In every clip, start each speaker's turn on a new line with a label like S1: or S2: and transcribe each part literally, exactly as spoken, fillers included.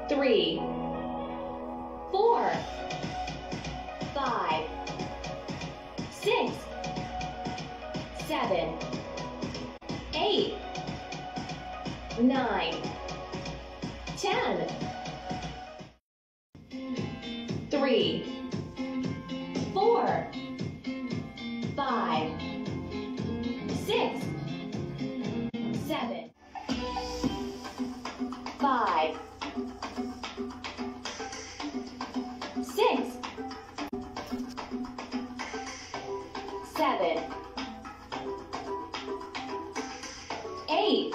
S1: three, four, five, six, seven, eight, nine, ten. Three, four, five, six, seven, five, six, seven, eight,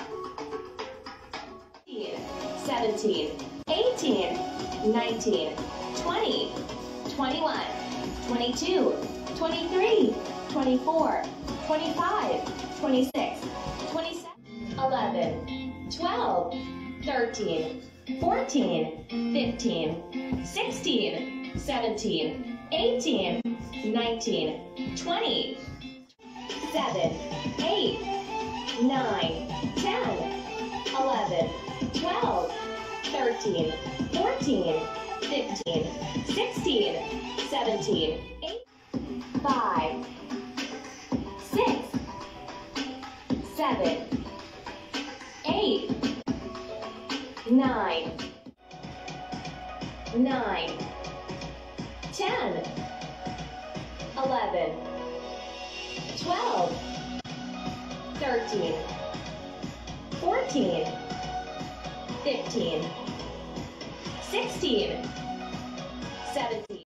S1: seventeen, eighteen, nineteen, twenty, twenty-one, twenty-two, twenty-three, twenty-four, twenty-five, twenty-six, twenty-seven, eleven, twelve, thirteen, fourteen, fifteen, sixteen, seventeen, eighteen, nineteen, twenty, seven, eight, nine, ten, eleven, twelve, thirteen, fourteen, fifteen, sixteen, seventeen, eighteen, five, six, seven, eight, nine, nine, ten, eleven, twelve, thirteen, fourteen, fifteen, sixteen, seventeen,